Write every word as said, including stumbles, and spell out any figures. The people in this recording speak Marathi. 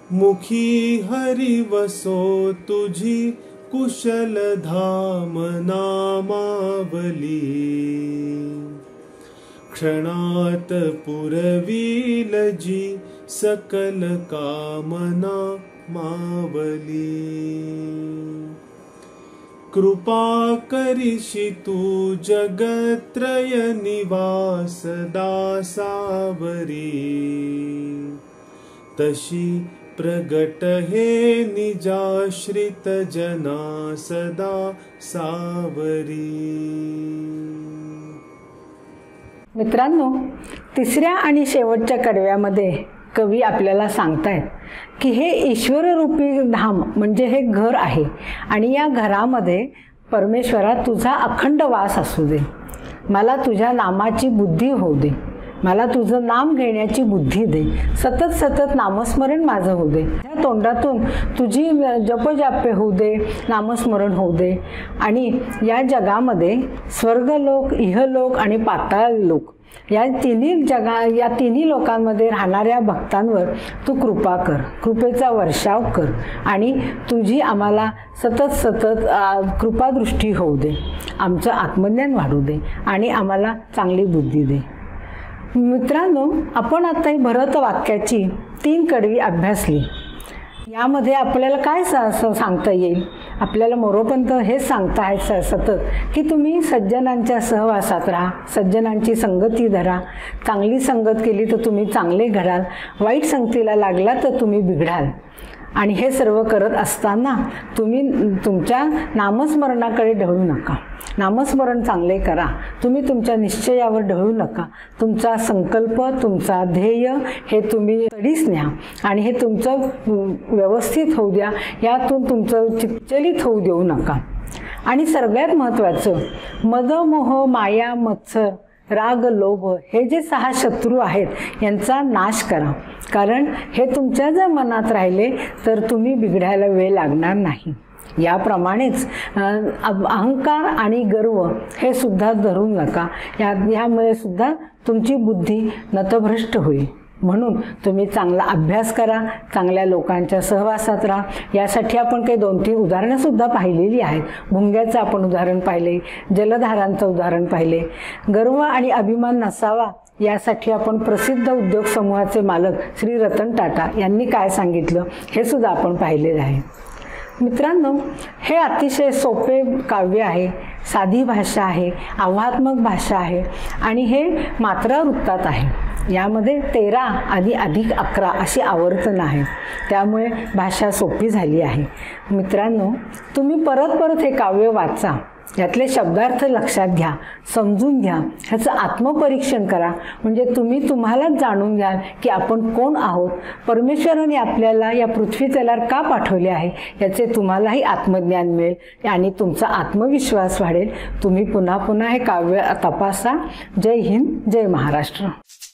मुखी हरि वसो तुझी कुशल धाम नामावली। क्षणात पुरवील जी सकल कामना मावली। कृपा करिषि तू जगत्रय निवास दासावरी। तशी प्रगट हे निजाश्रित जना सदा सावरी। मित्रांनो, तिसऱ्या आणि शेवटच्या कडव्यामध्ये कवी आपल्याला सांगतायत की हे ईश्वररूपी धाम म्हणजे हे घर आहे आणि या घरामध्ये परमेश्वरा तुझा अखंड वास असू दे। मला तुझ्या नामाची बुद्धी होऊ दे, मला तुझं नाम घेण्याची बुद्धी दे, सतत सतत नामस्मरण माझं होऊ दे, या तोंडातून तुझी जपजाप्य होऊ दे, नामस्मरण होऊ दे। आणि या जगामध्ये स्वर्गलोक, इहलोक आणि पाताळ लोक या तिन्ही जगा या तिन्ही लोकांमध्ये राहणाऱ्या भक्तांवर तू कृपा कर, कृपेचा वर्षाव कर आणि तुझी आम्हाला सतत सतत कृपादृष्टी होऊ दे, आमचं आत्मज्ञान वाढू दे आणि आम्हाला चांगली बुद्धी दे। मित्रांनो, आपण आता ही भरत वाक्याची तीन कडवी अभ्यासली। यामध्ये आपल्याला काय सांगता येईल? आपल्याला मोरोपंत हेच सांगता आहेत सतत की तुम्ही सज्जनांच्या सहवासात राहा, सज्जनांची संगती धरा, चांगली संगत केली तर तुम्ही चांगले घडाल, वाईट संगतीला लागला तर तुम्ही बिघडाल। आणि हे सर्व करत असताना तुम्ही तुमच्या नामस्मरणाकडे ढळू नका, नामस्मरण चांगले करा, तुम्ही तुमच्या निश्चयावर ढळू नका, तुमचा संकल्प, तुमचा ध्येय हे तुम्ही तडीस न्या आणि हे तुमचं व्यवस्थित होऊ द्या, यातून तुमचं चिच्चलित होऊ देऊ नका। आणि सगळ्यात महत्त्वाचं, मद मोह माया मत्सर राग लोभ हे जे सहा शत्रू आहेत यांचा नाश करा, कारण हे तुमच्या जर मनात राहिले तर तुम्ही बिघडायला वेळ लागणार नाही। याप्रमाणेच अहंकार आणि गर्व हे सुद्धा धरू नका, या यामुळे सुद्धा तुमची बुद्धी नतभ्रष्ट होईल। म्हणून तुम्ही चांगला अभ्यास करा, चांगल्या लोकांच्या सहवासात राहा। यासाठी आपण काही दोन तीन उदाहरणं सुद्धा पाहिलेली आहेत। भुंग्याचं आपण उदाहरण पाहिले, जलधारांचं उदाहरण पाहिले। गर्व आणि अभिमान नसावा यासाठी आपण प्रसिद्ध उद्योग समूहाचे मालक श्री रतन टाटा यांनी काय सांगितलं हे सुद्धा आपण पाहिलेलं आहे। मित्रांनो, हे अतिशय सोपे काव्य आहे, साधी भाषा आहे, आव्हात्मक भाषा आहे आणि हे मात्रा वृत्तात आहे। यामध्ये तेरा आधी अधिक अकरा अशी आवर्तन आहे, त्यामुळे भाषा सोपी झाली आहे। मित्रांनो, तुम्ही परत परत हे काव्य वाचा, यातले शब्दार्थ लक्षात घ्या, समजून घ्या, ह्याचं आत्मपरीक्षण करा, म्हणजे तुम्ही तुम्हालाच जाणून घ्याल की आपण कोण आहोत, परमेश्वराने आपल्याला या पृथ्वी तलावर का पाठवले आहे याचे तुम्हालाही आत्मज्ञान मिळेल आणि तुमचा आत्मविश्वास वाढेल। तुम्ही पुन्हा पुन्हा हे काव्य तपासा। जय हिंद, जय महाराष्ट्र।